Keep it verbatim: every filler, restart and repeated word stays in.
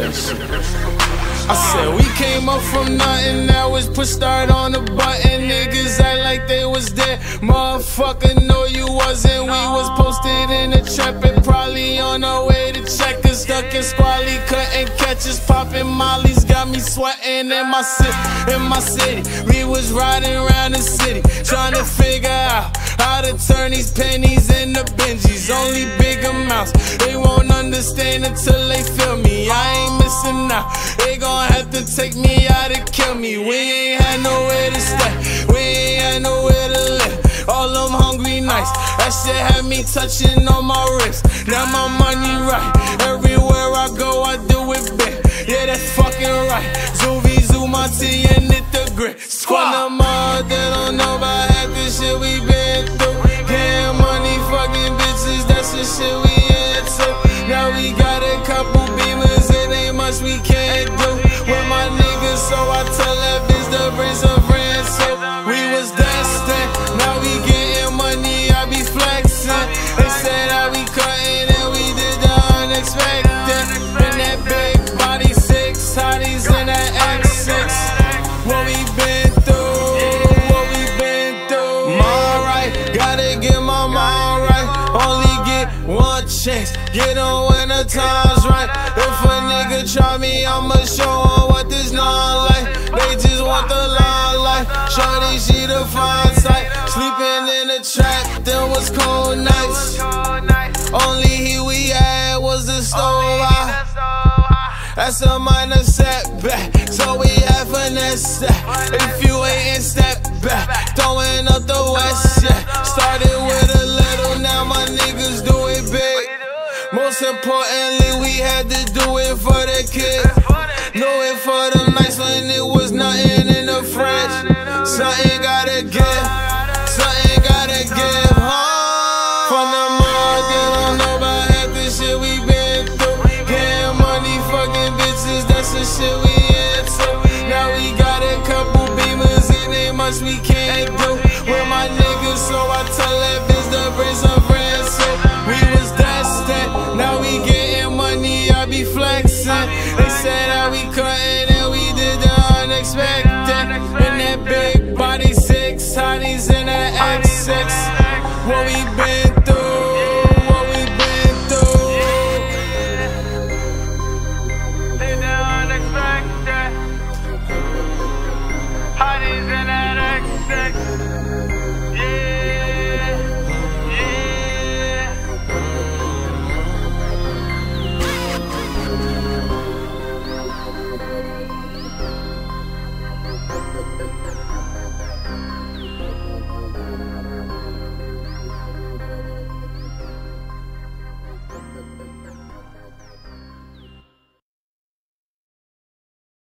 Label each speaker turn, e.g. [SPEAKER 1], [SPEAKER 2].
[SPEAKER 1] that shit. I said we came up from nothing, now it's push start on the button. Niggas act like they was there, motherfucker, no you wasn't. We was posted in the trap and probably on our way to check us. Stuck in squally, couldn't catch us. Popping mollies got me sweating in my city, in my city. We was riding around the city, trying to figure out how to turn these pennies into Benjis. Only big amounts, they won't understand until they feel me. I ain't missing out, they gon' have to take me out and kill me. We ain't had nowhere to stay, we ain't had nowhere to live. All them hungry nights, that shit had me touching on my wrist. Now my money right, everywhere I go I do it big. Yeah, that's fucking right. Zuvi, Zumati, and hit the grit. Squad them all, they don't know about half the shit we been through. Getting money, fucking bitches, that's the shit we into. Now we got a couple beamers, it ain't much we can't do with my niggas, so I tell that bitch to bring some friends. So we was destined, now we getting money, I be flexing. They said I be cutting and we did the unexpected. In that big body, six hotties in that X six. What we been through, what we been through. Mind right, gotta get my mind right. Only get one chance, get on when the time's right. If a nigga try me, I'ma show him what this non like. They just want the limelight. Shorty, she the fine sight. Sleeping in the trap, them was cold nights. Only heat we had was the stove out. That's a minor setback, so we have finesse that. If you ain't in step back, throwing up the west, yeah. Started with a little, now my niggas do it big. Most importantly, we had to do it for the kid. Do it for them nights when it was nothing in the fridge. Something gotta give, something gotta give, huh? From the mall, they don't know about half the shit we been through. Getting money, fucking bitches, that's the shit we into. Now we got a couple beamers, it ain't much we can't do with my niggas, so I tell that bitch to bring some friends. So we was destined, now we getting money, I be flexing. They said that we could